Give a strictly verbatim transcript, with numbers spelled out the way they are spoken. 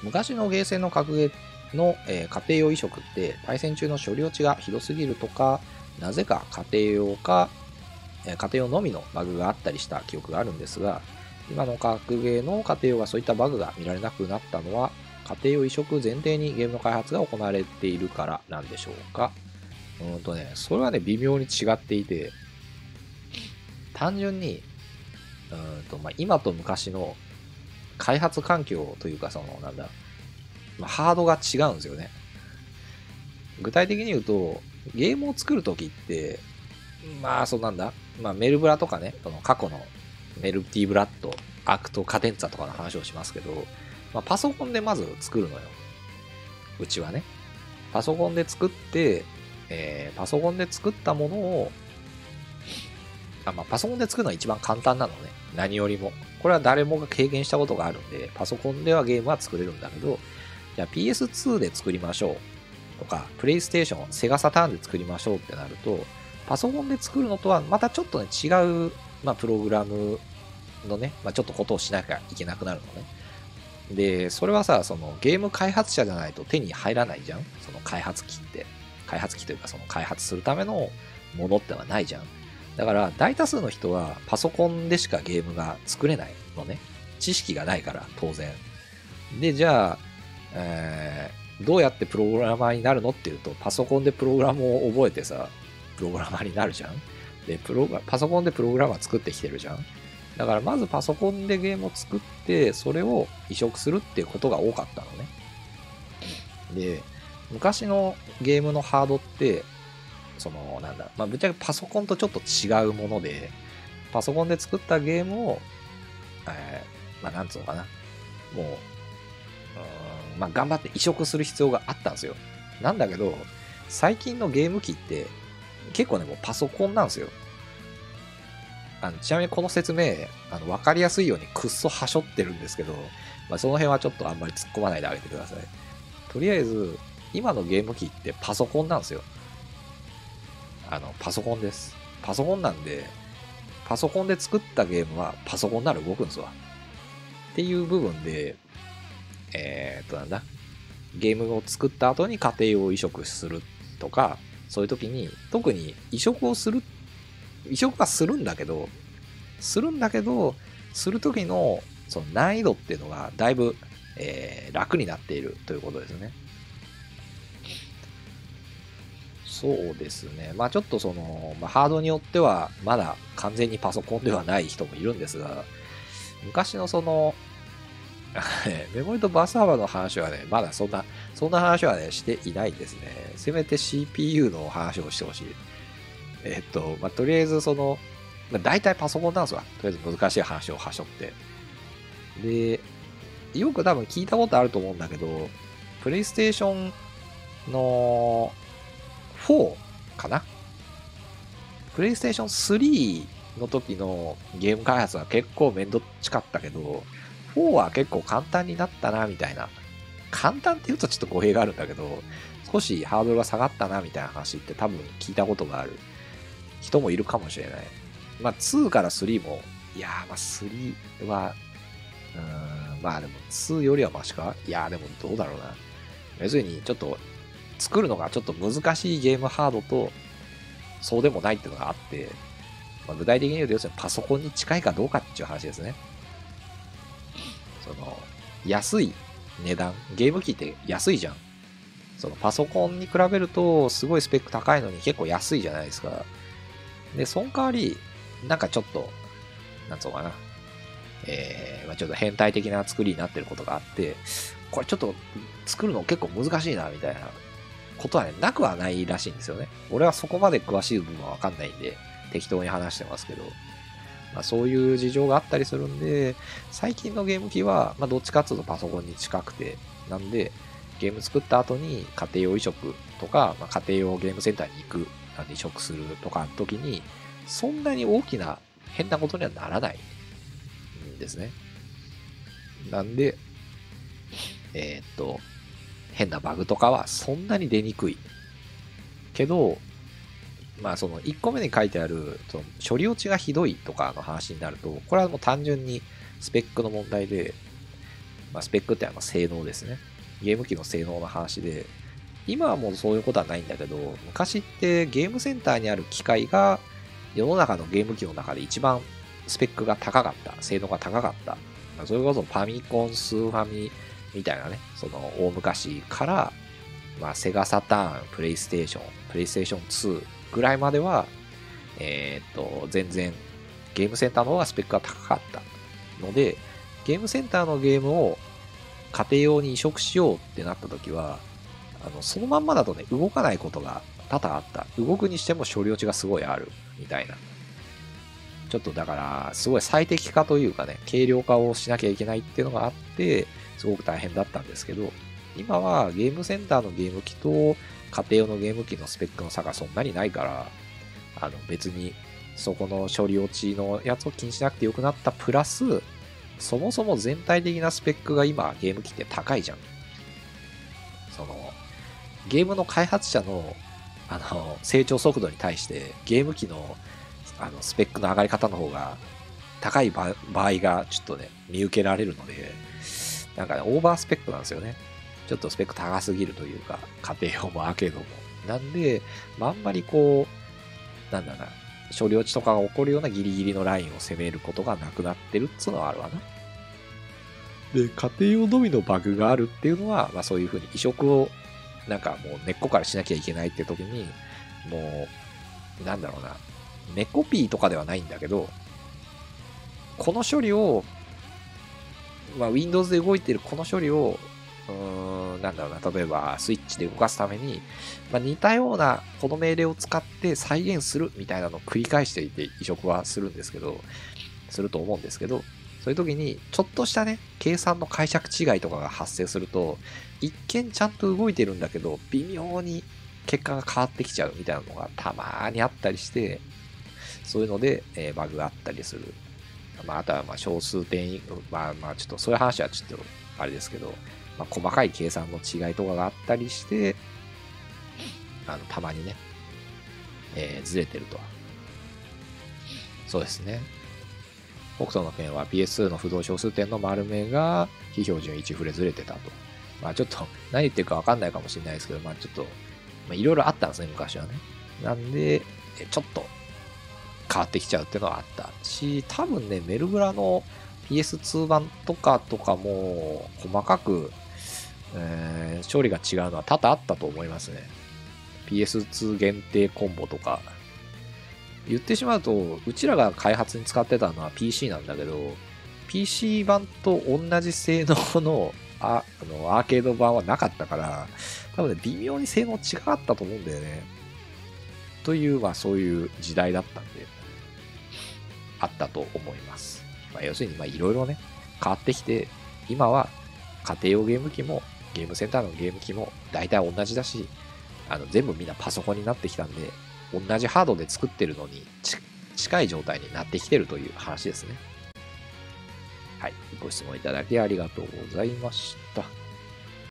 昔のゲーセンの格ゲーの、えー家庭用移植って対戦中の処理落ちがひどすぎるとか、なぜか家庭用か、えー家庭用のみのバグがあったりした記憶があるんですが、今の格ゲーの家庭用がそういったバグが見られなくなったのは、家庭用移植前提にゲームの開発が行われているからなんでしょうか。うんとね、それはね、微妙に違っていて、単純に、うんと、まあ、今と昔の開発環境というか、その、なんだ、まあ、ハードが違うんですよね。具体的に言うと、ゲームを作るときって、まあ、そうなんだ、まあ、メルブラとかね、その過去のメルティブラッド、アクト、カデンツァとかの話をしますけど、まあ、パソコンでまず作るのよ。うちはね。パソコンで作って、えー、パソコンで作ったものを、あ、まあ、パソコンで作るのは一番簡単なのね。何よりも。これは誰もが経験したことがあるんで、パソコンではゲームは作れるんだけど、じゃあ ピーエスツー で作りましょうとか、プレイステーション、セガサターンで作りましょうってなると、パソコンで作るのとはまたちょっとね、違う、まあ、プログラムのね、まあ、ちょっとことをしなきゃいけなくなるのね。で、それはさ、そのゲーム開発者じゃないと手に入らないじゃん、その開発機って。開発機というか、その開発するためのものってのはないじゃん。だから、大多数の人はパソコンでしかゲームが作れないのね。知識がないから、当然。で、じゃあ、えー、どうやってプログラマーになるのっていうと、パソコンでプログラムを覚えてさ、プログラマーになるじゃん。で、プロパソコンでプログラマー作ってきてるじゃん。だからまずパソコンでゲームを作って、それを移植するっていうことが多かったのね。で、昔のゲームのハードって、その、なんだ、まあ、ぶっちゃけパソコンとちょっと違うもので、パソコンで作ったゲームを、えー、まあ、なんつうのかな。もう、うーん、まあ、頑張って移植する必要があったんですよ。なんだけど、最近のゲーム機って、結構ね、もうパソコンなんですよ。あのちなみにこの説明、あの分かりやすいようにくっそはしょってるんですけど、まあ、その辺はちょっとあんまり突っ込まないであげてください。とりあえず、今のゲーム機ってパソコンなんですよ。あの、パソコンです。パソコンなんで、パソコンで作ったゲームはパソコンなら動くんですわ。っていう部分で、えーっとなんだ、ゲームを作った後に家庭を移植するとか、そういう時に、特に移植をする移植はするんだけど、するんだけど、するときのその難易度っていうのがだいぶ、えー、楽になっているということですね。そうですね。まあちょっとその、まあ、ハードによってはまだ完全にパソコンではない人もいるんですが、昔のその、メモリとバス幅の話はね、まだそんな、そんな話はね、していないですね。せめて シーピーユー の話をしてほしい。えっと、まあ、とりあえずその、まあ、大体パソコンなんですわ。とりあえず難しい話をはしょって。で、よく多分聞いたことあると思うんだけど、プレイステーションのフォーかな、プレイステーションスリーの時のゲーム開発は結構めんどっちかったけど、フォーは結構簡単になったな、みたいな。簡単って言うとちょっと語弊があるんだけど、少しハードルが下がったな、みたいな話って多分聞いたことがある人もいるかもしれない。まあ、ツーからスリーも、いやー、まあ、スリーは、うーん、まあでも、ツーよりはマシか、いやー、でもどうだろうな。要するに、ちょっと、作るのがちょっと難しいゲームハードと、そうでもないっていうのがあって、まあ、具体的に言うと、要するにパソコンに近いかどうかっていう話ですね。その、安い値段、ゲーム機って安いじゃん。そのパソコンに比べると、すごいスペック高いのに結構安いじゃないですか。で、その代わり、なんかちょっと、なんつうのかな。えー、まあ、ちょっと変態的な作りになってることがあって、これちょっと作るの結構難しいな、みたいなことはね、なくはないらしいんですよね。俺はそこまで詳しい部分はわかんないんで、適当に話してますけど、まあ、そういう事情があったりするんで、最近のゲーム機は、まあ、どっちかっていうとパソコンに近くて、なんで、ゲーム作った後に家庭用移植とか、まあ、家庭用ゲームセンターに行く、移植するとかの時に、そんなに大きな変なことにはならないんですね。なんで、えー、っと、変なバグとかはそんなに出にくい。けど、まあそのいっこめに書いてあるその処理落ちがひどいとかの話になると、これはもう単純にスペックの問題で、 まあ、スペックってあの性能ですね。ゲーム機の性能の話で、今はもうそういうことはないんだけど、昔ってゲームセンターにある機械が世の中のゲーム機の中で一番スペックが高かった、性能が高かった。それこそファミコン、スーファミみたいなね、その大昔から、まあ、セガサターン、プレイステーション、プレイステーションツーぐらいまでは、えー、っと、全然ゲームセンターの方がスペックが高かったので、ゲームセンターのゲームを家庭用に移植しようってなった時は、あのそのまんまだとね、動かないことが多々あった。動くにしても処理落ちがすごいあるみたいな。ちょっとだから、すごい最適化というかね、軽量化をしなきゃいけないっていうのがあって、すごく大変だったんですけど、今はゲームセンターのゲーム機と家庭用のゲーム機のスペックの差がそんなにないから、あの別にそこの処理落ちのやつを気にしなくてよくなったプラス、そもそも全体的なスペックが今ゲーム機って高いじゃん。そのゲームの開発者のあの成長速度に対してゲーム機のあのスペックの上がり方の方が高い場合がちょっとね見受けられるので、なんかねオーバースペックなんですよね。ちょっとスペック高すぎるというか、家庭用もアーケードもなんで、まあ、あんまりこうなんだな処理落ちとかが起こるようなギリギリのラインを攻めることがなくなってるっつうのはあるわな。で、家庭用のみのバグがあるっていうのは、まあそういうふうに移植をなんかもう根っこからしなきゃいけないって時に、もう、なんだろうな、ネコピーとかではないんだけど、この処理を、まあ Windows で動いてるこの処理を、うーん、なんだろうな、例えばスイッチで動かすために、まあ、似たようなこの命令を使って再現するみたいなのを繰り返していて移植はするんですけど、すると思うんですけど、そういう時にちょっとしたね、計算の解釈違いとかが発生すると、一見ちゃんと動いてるんだけど、微妙に結果が変わってきちゃうみたいなのがたまーにあったりして、そういうので、えー、バグがあったりする。まあ、あとはまあ少数点、まあまあちょっとそういう話はちょっとあれですけど、まあ、細かい計算の違いとかがあったりして、あのたまにね、えー、ずれてると。そうですね。北斗の拳は ピーエスツー の不動小数点の丸目が非標準いちフレずれてたと。まあちょっと何言ってるかわかんないかもしれないですけど、まあちょっと、まあいろいろあったんですね、昔はね。なんで、ちょっと変わってきちゃうっていうのはあったし、多分ね、メルブラの ピーエスツー 版とかとかも細かく、えー、処理が違うのは多々あったと思いますね。ピーエスツー 限定コンボとか。言ってしまうと、うちらが開発に使ってたのは ピーシー なんだけど、ピーシー 版と同じ性能のああのアーケード版はなかったから、多分ね、微妙に性能違かったと思うんだよね。という、まあそういう時代だったんで、あったと思います。まあ、要するに、まあいろいろね、変わってきて、今は家庭用ゲーム機も、ゲームセンターのゲーム機も大体同じだし、あの全部みんなパソコンになってきたんで、同じハードで作ってるのに近い状態になってきてるという話ですね。はい。ご質問いただきありがとうございました。